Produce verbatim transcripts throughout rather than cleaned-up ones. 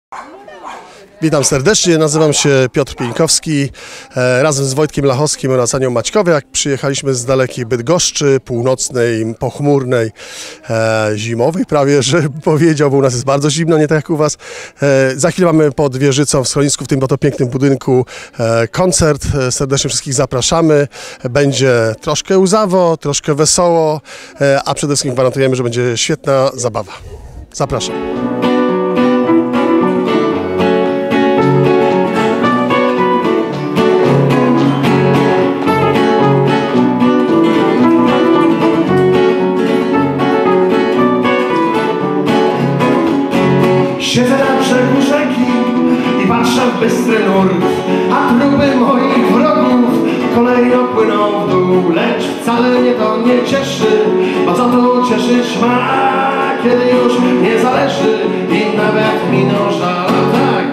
Witam serdecznie, nazywam się Piotr Pieńkowski. Razem z Wojtkiem Lachowskim oraz Anią Maćkowiak przyjechaliśmy z dalekiej Bydgoszczy, północnej, pochmurnej, zimowej prawie, że powiedział, bo u nas jest bardzo zimno, nie tak jak u was. Za chwilę mamy pod wieżycą w schronisku, w tym oto pięknym budynku, koncert. Serdecznie wszystkich zapraszamy. Będzie troszkę łzawo, troszkę wesoło, a przede wszystkim gwarantujemy, że będzie świetna zabawa. Zapraszam. Siedzę na brzegu rzeki i patrzę w bystry nurt, a trupy moich wrogów kolejno płyną w dół. Lecz wcale mnie to nie cieszy, bo co tu cieszyć ma, kiedy już nie zależy i nawet miną żal. Tak.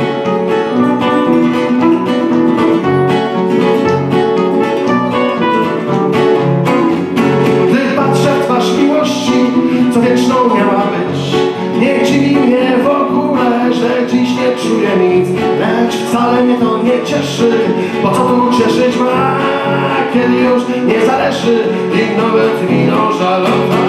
Gdy patrzę w twarz miłości, co wieczną miała być, nie dziwi mnie w ogóle, że dziś nie czuję nic. Lecz wcale mnie to nie cieszy, bo co tu cieszyć ma, kiedy już nie zależy i nawet miną żal.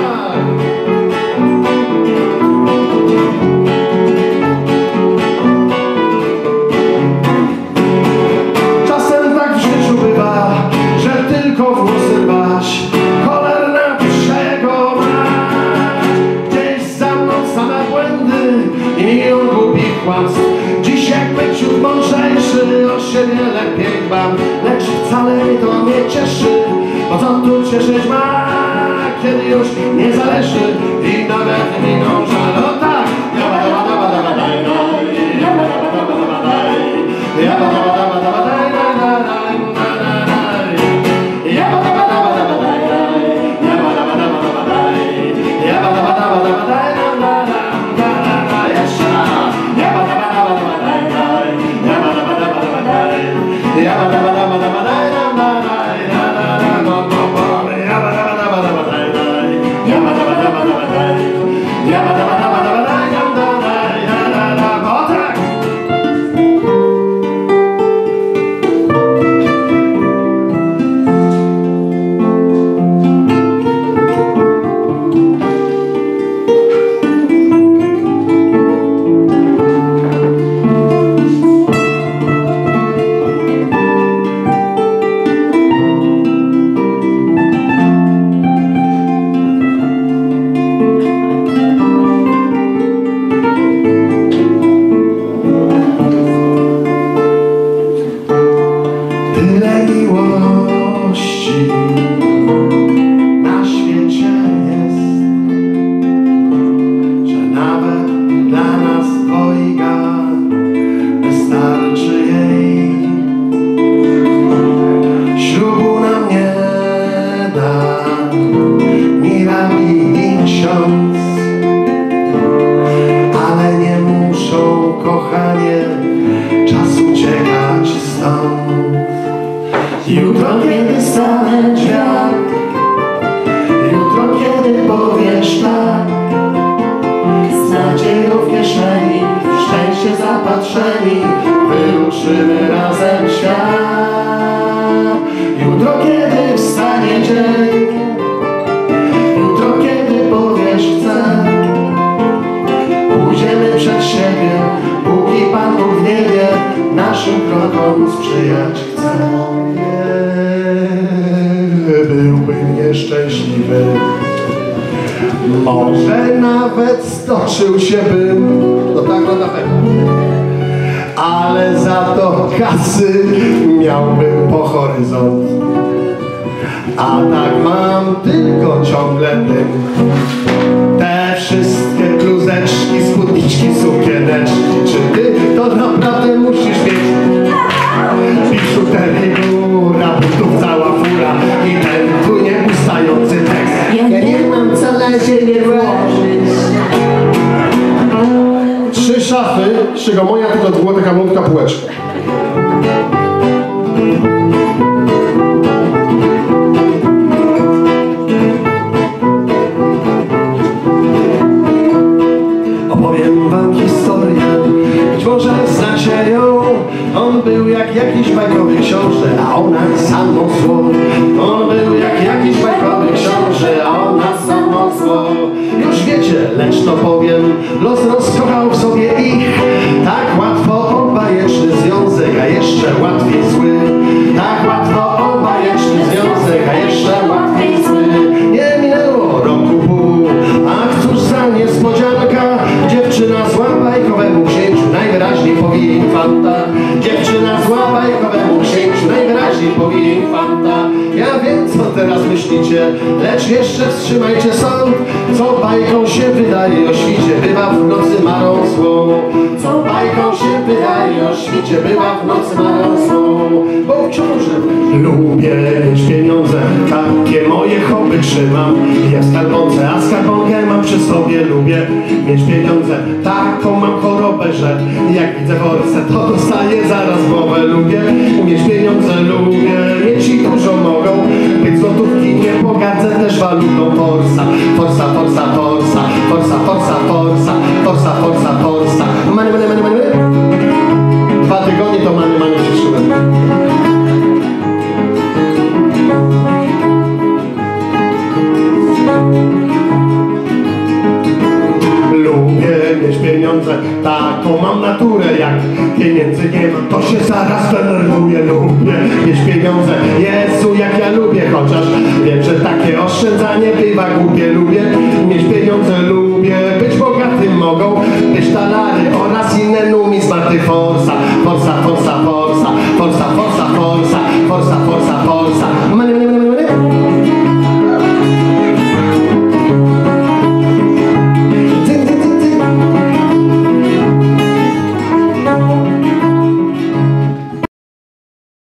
Czasem tak w życiu bywa, że tylko włosy dbać, cholerna czego ma. Gdzieś za mną same błędy i milion głupich kłamstw. Dziś jak byciu mądrzejszy, o siebie lepiej dbam. Lecz wcale mnie to nie cieszy, bo co tu cieszyć ma, kiedy już nie zależy i nawet miną żal. O tak! Ale nie muszą, kochanie, czas uciekać stąd. Jutro, kiedy stanę drzwiach, jutro, kiedy powiesz tak, z nadzieją w kieszeni, w szczęście zapatrzeni, wyruszymy razem w świat. Jutro, kiedy wstanie dzień, jutro, kiedy powiesz chcę, pójdziemy przed siebie, póki Pan Bóg w niebie naszym krokom sprzyjać chce. Nie byłbym nieszczęśliwy, może nawet stoczył się bym, no tak, no na pewno, ale za to kasy miałbym po horyzont. A tak mam tylko ciągle tym. Te wszystkie bluzeczki, spódniczki, sukieneczki. Czy ty to naprawdę musisz mieć? Biżuterii góra, butów cała fura i ten tu nieustający tekst. Ja nie mam co na siebie włożyć. Trzy szafy, z czego moja to była taka młotka półeczka. Opowiem wam historię może znacie ją. On był jak jakiś bajkowy książę, a ona samo zło. On był jak jakiś bajkowy książę, a ona samo zło. Już wiecie, lecz to powiem, los rozkochał w sobie ich. Tak łatwo obajeczny związek, a jeszcze łatwiej zły. Tak łatwo obajeczny związek, a jeszcze łatwiej zły. Nie minęło roku pół, ach cóż za niespodzianka. Dziewczyna zła bajkowemu księciu najwyraźniej powije infanta. Dziewczyna zła bajkowemu księciu najwyraźniej powije infanta. Ja wiem, co teraz myślicie, lecz jeszcze wstrzymajcie sąd. Co bajką się wydaje o świcie, bywa w nocy marą złą. Co bajką się wydaje o świcie, bywa w nocy marą złą. Bo wciąż lubię mieć pieniądze, takie moje hobby trzymam. Ja skarbonce, a skarbonkę mam przy sobie. Lubię mieć pieniądze, taką mam chorobę, że jak widzę forsę, to dostaję zaraz głowę. Lubię mieć pieniądze, lubię mieć ich dużo mogą być złotówki, nie pogardzę też walutą. Forsa, forsa, forsa, forsa, forsa, forsa, forsa, forsa, forsa, forsa. Many, many, many, many. Dwa tygodnie to many, many się szyłem. Lubię mieć pieniądze, taką mam naturę. Jak pieniędzy nie mam, to się zaraz denerwuję. Lubię mieć pieniądze, Jezu jak ja lubię. Chociaż wiem, że takie oszczędzanie bywa głupie. Lubię mieć pieniądze, lubię być bogatym. Mogą być talary oraz inne numizmaty. Forsa,